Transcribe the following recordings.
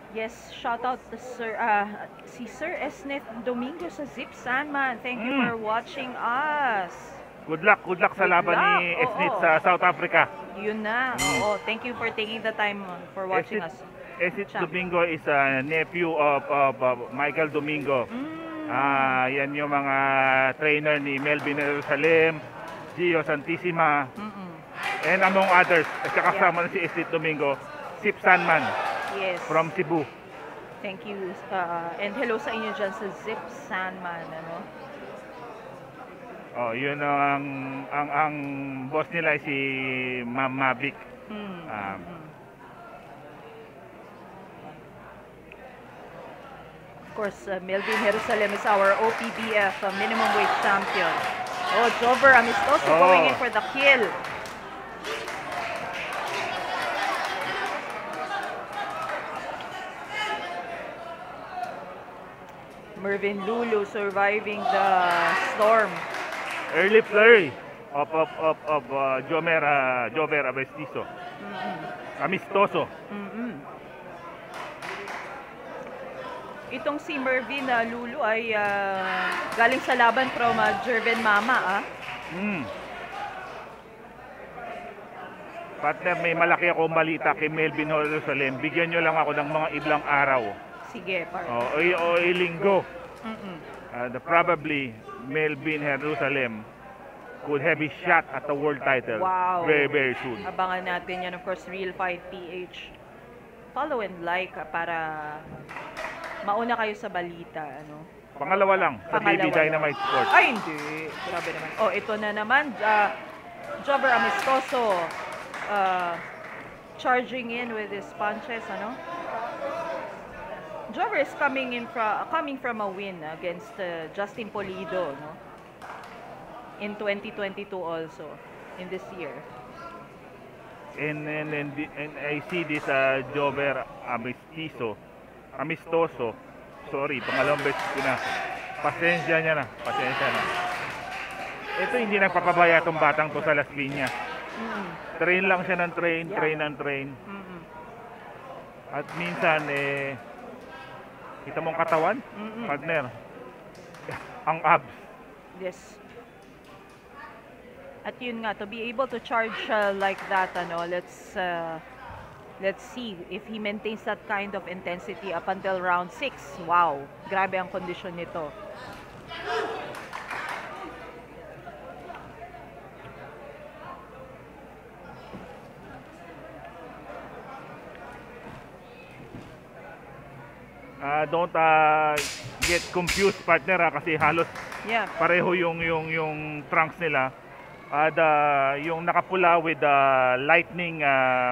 Yes, shout out to si Sir Esnet Domingo sa Zip Sandman. Thank you Mm. for watching us. Good luck sa Good laban luck. ni Esnit Oo. sa South Africa. Yun na. Mm. Oo. Thank you for taking the time for watching Esnit, us. Esnit Champ. Domingo is a nephew of Michael Domingo. Yan yung mga trainer ni Melvin Jerusalem, Gio Santissima, Mm-mm. and among others. At saka Yeah. kasama na si Esnit Domingo, Sip Sandman Yes. from Cebu. Thank you. And hello sa inyo dyan sa Zip Sandman. Ano? Oh, yun ang boss nila ay si Ma'am Mavic. Mm. Um, Mm. Of course, Melvin Jerusalem is our OPBF minimum wage champion. Oh, Jover Amistoso going in for the kill. Mervin Lulu surviving the storm. Early flurry of Jover Amistoso. Amistoso. Mm-mm. Itong si Mervin Lulu ay galing sa laban from Jervin Mama. Mm. Partner, may malaki akong balita kay Melvin Jerusalem. Bigyan nyo lang ako ng mga iblang araw. Sige, partner. O linggo. Mm-mm. Probably Melvin Jerusalem could have his shot at the world title Wow. very soon. Abangan natin yan, of course, Real Fight PH. Follow and like para mauna kayo sa balita. Ano? Pangalawa lang sa Pangalawa TV lang. Dynamite Sports. Ay, hindi. Grabe naman. Oh, ito na naman. Jobber Amistoso charging in with his punches. Ano? Jobber is coming from a win against Justin Polido, no? In 2022 also, in this year. And I see this Jover Amistoso. Sorry, pangalawang beses ko na. Pasensya na. Ito hindi nagpapabaya itong batang to sa Las Piñas. Train lang siya ng train, Yeah. train. Mm-mm. At minsan, kita mong katawan, partner, ang abs. Yes. At yun nga, to be able to charge like that, ano, let's see if he maintains that kind of intensity up until round 6. Wow, grabe ang kondisyon nito. Don't get confused, partner, kasi halos Yeah. pareho yung trunks nila. Yung nakapula with the lightning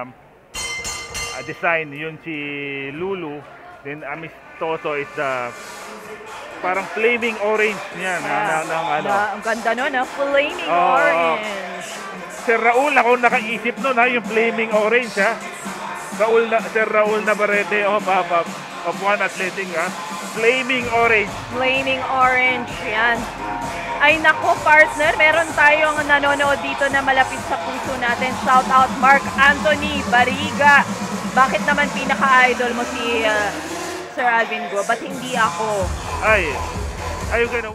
design, yun si Lulu. Then Amistoso is the parang flaming orange niyan ng ano. Ang ganda nun, flaming Oo. orange. Sir Raul, ako nakaisip nun yung flaming orange Sir Raul Navarrete of One Athletic flaming orange. Flaming orange, yan. Ay nako partner, meron tayong nanonood dito na malapit sa puso natin. Shout out Mark Anthony Bariga. Bakit naman pinaka-idol mo si Sir Alvin Go? Ba't hindi ako? I wanna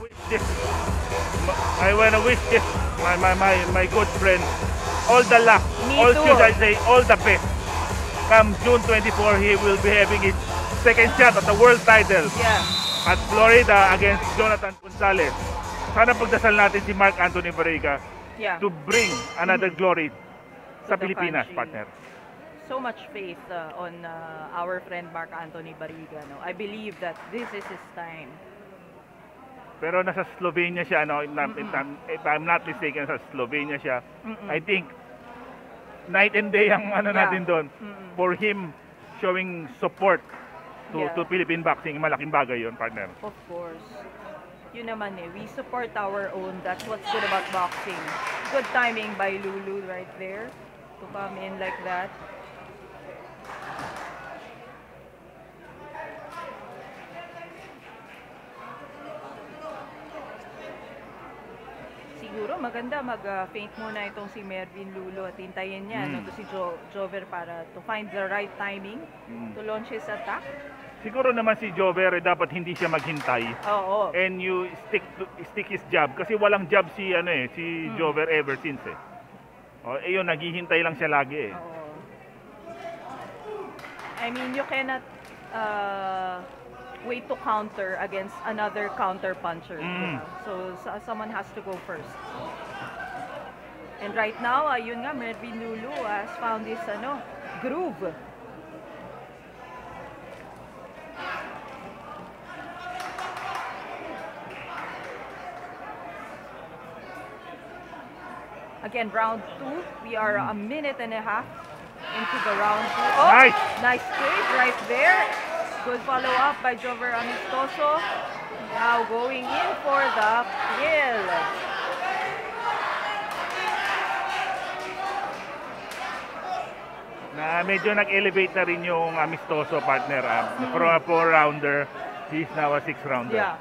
wish this my good friend all the luck. Me all too. should I say all the best. Come June 24, he will be having his second shot at the world title Yeah. at Florida against Jonathan Gonzalez. Sana pagdasal natin si Mark Anthony Barriga Yeah. to bring another glory sa the Pilipinas, country. partner. So much faith on our friend Mark Anthony Bariga. No? I believe that this is his time. Pero nasa Slovenia siya, if I'm not mistaken, sa Slovenia siya. I think night and day ang natin doon for him showing support to Philippine boxing. Malaking bagay yun, partner. Of course. Yun naman we support our own. That's what's good about boxing. Good timing by Lulu right there to come in like that. Siguro maganda mag-feint muna itong si Mervin Lulo at hintayin niya no, to si Jover para to find the right timing to launch his attack. Siguro naman si Jover dapat hindi siya maghintay. Oo. And you stick his jab kasi walang jab si si Jover ever since eh. Oh, yun naghihintay lang siya lagi eh. Oo. I mean, you cannot wait to counter against another counter puncher. Diba? So someone has to go first. And right now, yun nga, Mervin Lulu has found this groove. Again, round 2. We are a minute and a half into the round 2. Oh, nice trade right there. Good follow-up by Jover Amistoso. Now going in for the kill. Na medyo nag-elevate na rin yung Amistoso partner. From a 4-rounder, he's now a 6-rounder. Yeah.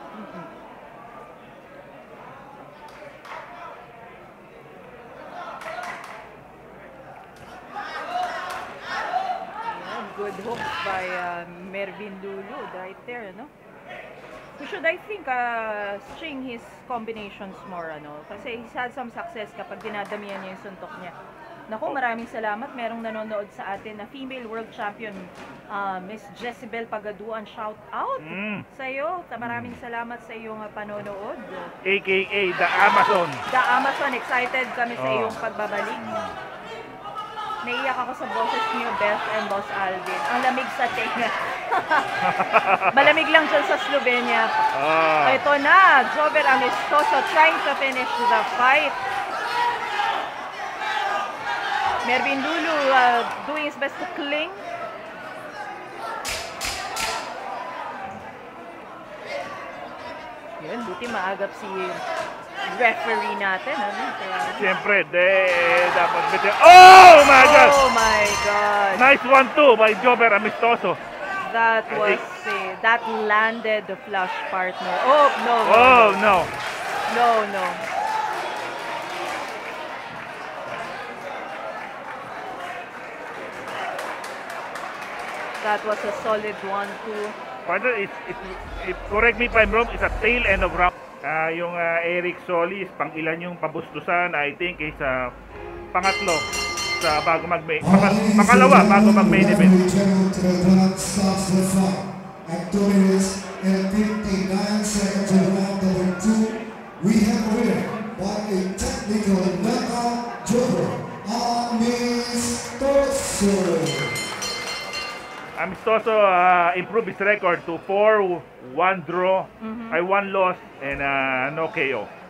Good hooks by Mervin Lulu right there, no? We should, I think, string his combinations more, kasi he's had some success kapag dinadamihan niya yung suntok niya. Naku, maraming salamat. Merong nanonood sa atin na female world champion, Miss Jezebel Pagaduan. Shout out sa'yo. Maraming salamat sa iyong panonood. AKA The Amazon. The Amazon, excited kami sa iyong pagbabalik. Naiyak ako sa boses niyo, Beth and Boss Alvin. Ang lamig sa tenga. Malamig lang dyan sa Slovenia. Ito na, Jover Amistoso trying to finish the fight. Mervin Lulu doing his best to cling. Yun, buti maagap si referee natin. Siyempre, dapat better. Oh my God! Oh my God! Nice 1-2 by Jover Amistoso. That was that landed the flush partner. Oh no! Oh no! No, no. That was a solid 1-2. Partner, correct me if I'm wrong, it's a tail end of round. Yung Eric Solis, pang ilan yung pabustusan, I think is pangatlo sa bago makalawa bago mag-main event. At 2 minutes and 59 seconds of round number 2, we have a winner by a technical knockout, Jover Amistoso. Amistoso improved his record to 4-1 draw, 1 loss, and no KO.